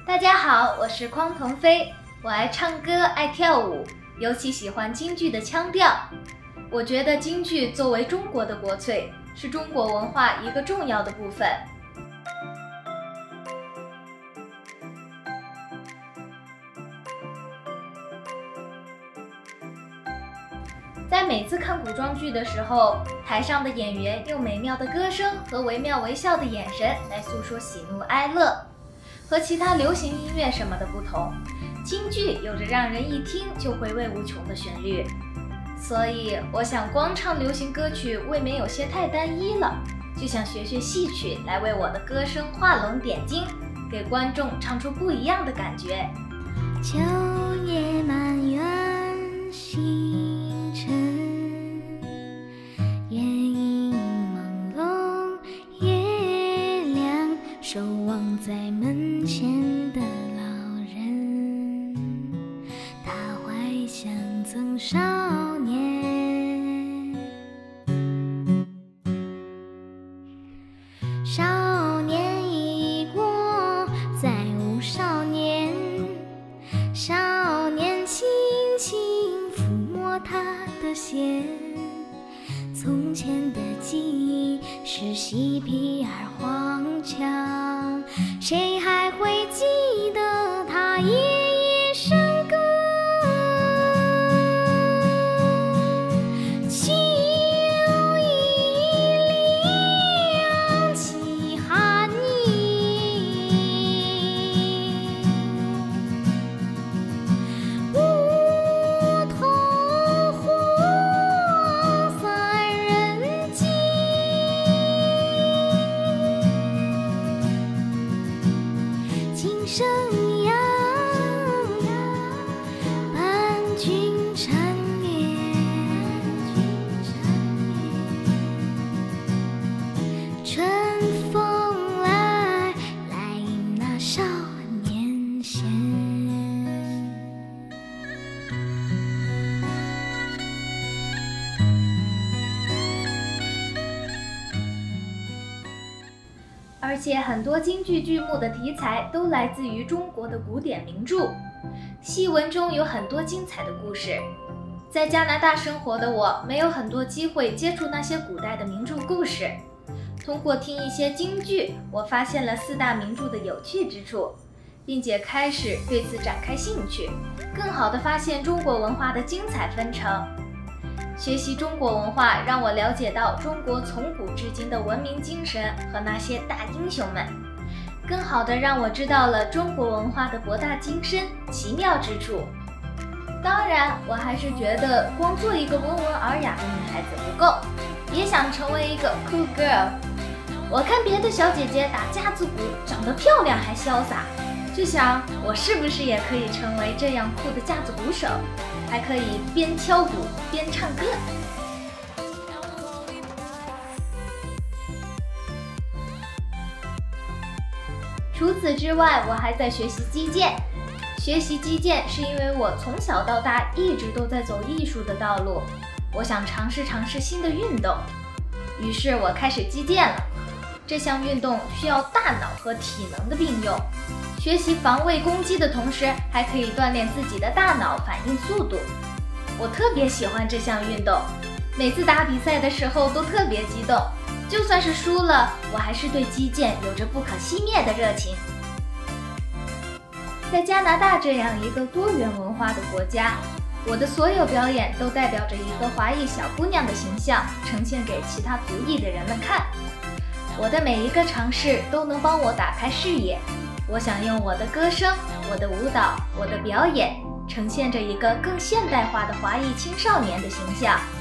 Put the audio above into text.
大家好，我是匡腾飞，我爱唱歌，爱跳舞，尤其喜欢京剧的腔调。我觉得京剧作为中国的国粹，是中国文化一个重要的部分。在每次看古装剧的时候，台上的演员用美妙的歌声和惟妙惟肖的眼神来诉说喜怒哀乐。和其他流行音乐什么的不同，京剧有着让人一听就回味无穷的旋律。所以我想光唱流行歌曲未免有些太单一了，就想学戏曲来为我的歌声画龙点睛，给观众唱出不一样的感觉。 秋夜满园星辰，月影朦胧夜亮，守望在门前的老人，他怀乡曾少年，少年已过，再无少年，少年轻轻抚摸他的弦，从前的记忆是嬉皮而荒腔，谁还会记得他夜夜笙歌？秋已凉气寒意，梧桐花散人间，今生呀伴君缠绵，春风来，来迎那少年弦。 而且很多京剧剧目的题材都来自于中国的古典名著，戏文中有很多精彩的故事。在加拿大生活的我，没有很多机会接触那些古代的名著故事。通过听一些京剧，我发现了4大名著的有趣之处，并且开始对此展开兴趣，更好地发现中国文化的精彩纷呈。学习中国文化让我了解到中国从古至今的文明精神和那些大英雄们，更好地让我知道了中国文化的博大精深、奇妙之处。当然，我还是觉得光做一个温文尔雅的女孩子不够，也想成为一个 cool girl。我看别的小姐姐打架子鼓，长得漂亮还潇洒，就想我是不是也可以成为这样酷的架子鼓手，还可以边敲鼓边唱歌。除此之外，我还在学习击剑。学习击剑是因为我从小到大一直都在走艺术的道路，我想尝试新的运动，于是我开始击剑了。这项运动需要大脑和体能的并用，学习防卫攻击的同时，还可以锻炼自己的大脑反应速度。我特别喜欢这项运动，每次打比赛的时候都特别激动，就算是输了，我还是对击剑有着不可熄灭的热情。在加拿大这样一个多元文化的国家，我的所有表演都代表着一个华裔小姑娘的形象，呈现给其他族裔的人们看。我的每一个尝试都能帮我打开视野，我想用我的歌声、我的舞蹈、我的表演，呈现着一个更现代化的华裔青少年的形象。